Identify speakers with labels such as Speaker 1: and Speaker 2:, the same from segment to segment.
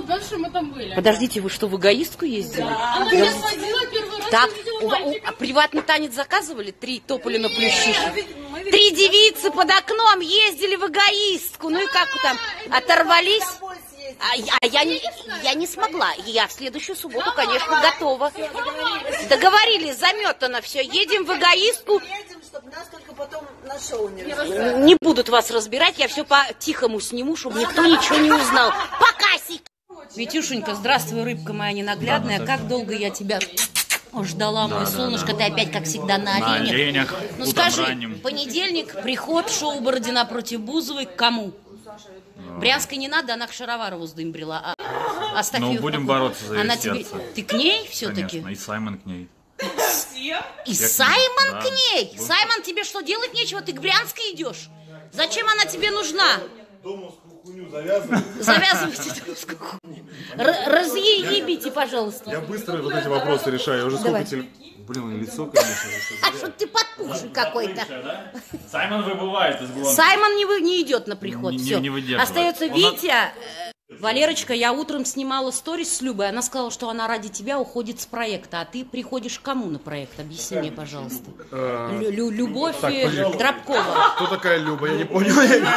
Speaker 1: дальше мы там были.
Speaker 2: Подождите, вы что, в эгоистку ездили?
Speaker 1: Да. Она меня сводила первый раз.
Speaker 2: Так, приватный танец заказывали? 3 тополя на плющихе. 3 девицы под окном ездили в эгоистку. Ну и как там, оторвались? Я не смогла. Я в следующую субботу, конечно, готова. Договорились, заметано все. Едем в эгоистку.
Speaker 3: Чтобы нас только потом на шоу не
Speaker 2: Не будут вас разбирать, я все по-тихому сниму, чтобы никто ничего не узнал. Покасик! Витюшенька, здравствуй, рыбка моя ненаглядная. Как долго я тебя ждала, мое солнышко. Ты опять, как всегда, на оленях. Ну скажи, понедельник, приход, шоу Бородина против Бузовой. К кому? Брянской не надо, она к Шароварову сдымбрила.
Speaker 4: Ну, будем бороться за ее сердце.
Speaker 2: Ты к ней все-таки?
Speaker 4: Конечно, и Саймон к ней.
Speaker 2: И Саймон к ней? Саймон, тебе что, делать нечего? Ты к Брянской идешь? Зачем она тебе нужна?
Speaker 5: Домовскую хуйню завязывайте.
Speaker 2: Завязывайте домовскую хуйню. Разъебите, пожалуйста.
Speaker 5: Я быстро вот эти вопросы решаю. Я уже сколько Блин, лицо, конечно.
Speaker 2: А что ты подпухший какой-то?
Speaker 4: Саймон выбывает из гонки.
Speaker 2: Саймон не идет на приход. Все.
Speaker 4: Не выдерживает.
Speaker 2: Остается Витя. Валерочка, я утром снимала сторис с Любой. Она сказала, что она ради тебя уходит с проекта. А ты приходишь к кому на проект? Объясни мне, пожалуйста. Любовь Дробкова.
Speaker 5: Кто такая Люба? Я не понял.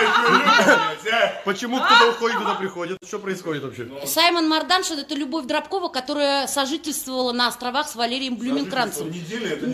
Speaker 5: Почему кто-то уходит, кто-то приходит? Что происходит вообще?
Speaker 2: Саймон Марданшин — это Любовь Дробкова, которая сожительствовала на островах с Валерием Блюменкранцем. 2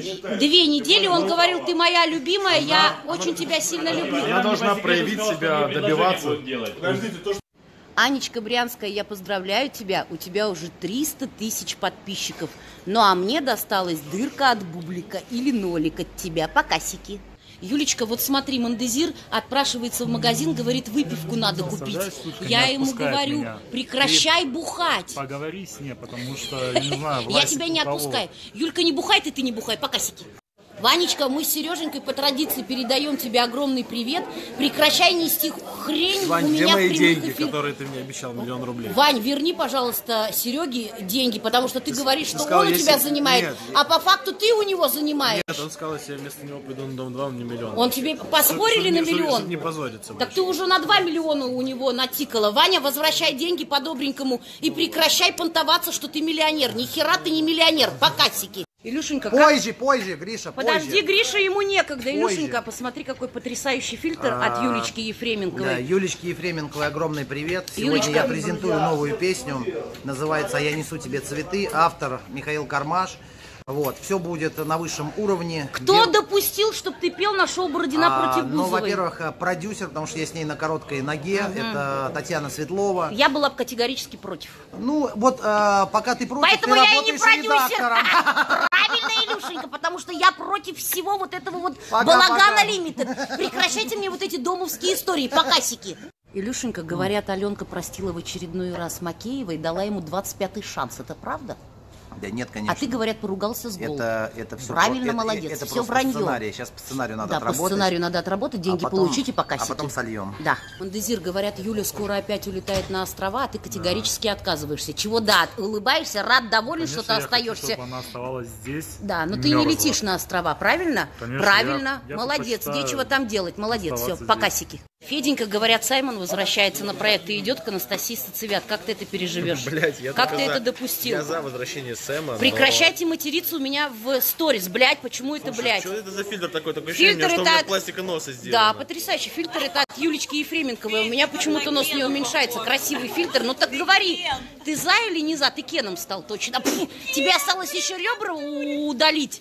Speaker 2: недели он говорил: ты моя любимая, я очень тебя сильно люблю.
Speaker 5: Она должна проявить себя, добиваться.
Speaker 4: Подождите, то, что...
Speaker 2: Анечка Брянская, я поздравляю тебя. У тебя уже 300 000 подписчиков. Ну а мне досталась дырка от бублика или нолик от тебя. Покасики. Юлечка, вот смотри, Мандезир отпрашивается в магазин, говорит, выпивку надо купить. Я ему говорю, прекращай бухать.
Speaker 6: Поговори с ней, потому что, я не знаю,
Speaker 2: я тебя не отпускаю. Юлька, не бухай, ты не бухай. Покасики. Ванечка, мы с Сереженькой по традиции передаем тебе огромный привет. Прекращай нести хрень.
Speaker 5: Вань,
Speaker 2: у
Speaker 5: где
Speaker 2: меня
Speaker 5: мои деньги,
Speaker 2: эфир...
Speaker 5: которые ты мне обещал, 1 000 000 рублей?
Speaker 2: Вань, верни, пожалуйста, Сереге деньги, потому что ты говоришь, что
Speaker 5: сказал,
Speaker 2: он у тебя
Speaker 5: если...
Speaker 2: занимает,
Speaker 5: Нет,
Speaker 2: а по факту ты у него занимаешь.
Speaker 5: Нет, он сказал, если я вместо него приду на Дом 2, он мне 1 000 000.
Speaker 2: Он тебе поспорили на 1 000 000?
Speaker 5: Не позориться.
Speaker 2: Так ты уже на 2 миллиона у него натикала. Ваня, возвращай деньги по-добренькому и прекращай понтоваться, что ты миллионер. Ни хера ты не миллионер. Покасики. Илюшенька,
Speaker 7: позже, Гриша,
Speaker 2: Подожди, Гриша, ему некогда. Илюшенька, посмотри, какой потрясающий фильтр от Юлечки Ефременковой.
Speaker 7: Да, Юлечке Ефременковой огромный привет. Сегодня я презентую новую песню. Называется «Я несу тебе цветы». Автор Михаил Кармаш. Вот, все будет на высшем уровне.
Speaker 2: Кто допустил, чтобы ты пел на шоу Бородина против Бузовой?
Speaker 7: Ну, во-первых, продюсер, потому что я с ней на короткой ноге. Это Татьяна Светлова.
Speaker 2: Я была бы категорически против.
Speaker 7: Ну, вот пока ты против,
Speaker 2: поэтому
Speaker 7: ты
Speaker 2: я и не
Speaker 7: работаешь
Speaker 2: продюсер.
Speaker 7: редактором.
Speaker 2: Правильно, Илюшенька, потому что я против всего вот этого вот балагана лимитед. Прекращайте мне вот эти домовские истории, покасики. Илюшенька, говорят, Аленка простила в очередной раз Макеева и дала ему 25-й шанс. Это правда?
Speaker 7: Да нет, конечно.
Speaker 2: А ты, говорят, поругался с Голубом.
Speaker 7: Это все
Speaker 2: правильно, молодец.
Speaker 7: Это
Speaker 2: все
Speaker 7: просто
Speaker 2: вранье.
Speaker 7: Сценарий. Сейчас по сценарию надо отработать.
Speaker 2: По сценарию надо отработать, деньги получить и покасики.
Speaker 7: А потом сольем.
Speaker 2: Да. Мандезир, говорят, Юля скоро опять улетает на острова, а ты категорически отказываешься. Чего да, улыбаешься, рад, доволен, что ты остаешься.
Speaker 6: Чтобы она оставалась здесь.
Speaker 2: Да, но ты не летишь на острова, правильно?
Speaker 6: Конечно,
Speaker 2: правильно,
Speaker 6: я
Speaker 2: молодец, нечего там делать, молодец, все,
Speaker 6: здесь.
Speaker 2: покасики. Феденька, говорят, Саймон возвращается на проект и идет к Анастасии Сацевят. Как ты это переживешь?
Speaker 8: Блять, я
Speaker 2: как ты это допустил?
Speaker 8: Я за возвращение Сэма.
Speaker 2: Прекращайте материться у меня в сторис, блядь, почему это, блядь?
Speaker 8: Что это за фильтр такой? Такое ощущение, что у меня пластика носа сделано.
Speaker 2: Да, потрясающий фильтр, это от Юлечки Ефременковой. У меня почему-то нос не уменьшается, красивый фильтр. Ну так говори, ты за или не за? Ты Кеном стал точно. Тебе осталось еще ребра удалить.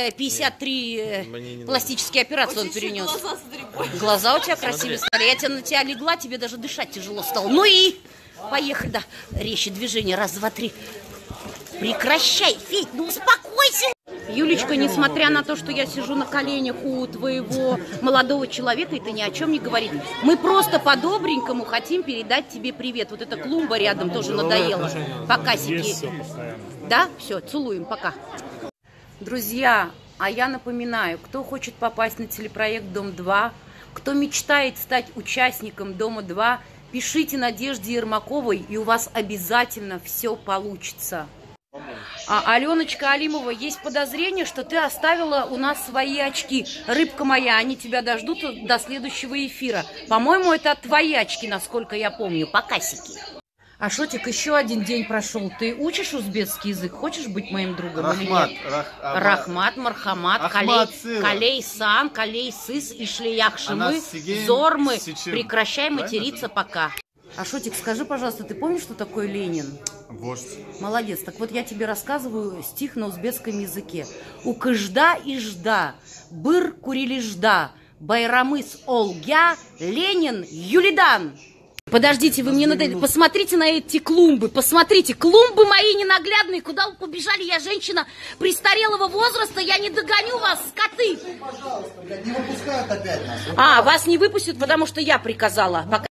Speaker 2: 53 пластические операции он перенес. Глаза у тебя красивые стали. Я на тебя легла, тебе даже дышать тяжело стало. Ну и поехали, да. Резче движение. 1, 2, 3. Прекращай, Федь, ну успокойся. Юлечка, несмотря на то, что я сижу на коленях у твоего молодого человека, это ни о чем не говорит. Мы просто по-добренькому хотим передать тебе привет. Вот эта клумба рядом тоже надоела. Покасики. Да? Все, целуем, пока. Друзья, а я напоминаю, кто хочет попасть на телепроект «Дом-2», кто мечтает стать участником «Дома-2», пишите Надежде Ермаковой, и у вас обязательно все получится. Аленочка Алимова, есть подозрение, что ты оставила у нас свои очки. Рыбка моя, они тебя дождут до следующего эфира. По-моему, это твои очки, насколько я помню. Покасики. А Шотик, еще один день прошел. Ты учишь узбекский язык? Хочешь быть моим другом или нет? Рахмат, Мархамат, Калей-сан, Калей-сыс, Ишлияхшимы, Зормы. Прекращай материться пока. А Шотик, скажи, пожалуйста, ты помнишь, что такое Ленин?
Speaker 5: Вождь.
Speaker 2: Молодец. Так вот, я тебе рассказываю стих на узбекском языке. Укыжда и жда, быр курилижда, байрамыс олгя, Ленин Юлидан. Подождите, вы мне надо... Посмотрите на эти клумбы, посмотрите, клумбы мои ненаглядные, куда вы побежали? Я женщина престарелого возраста, я не догоню вас, скоты!
Speaker 7: Пожалуйста, блядь, не выпускают опять нас.
Speaker 2: А, вас не выпустят, потому что я приказала. Пока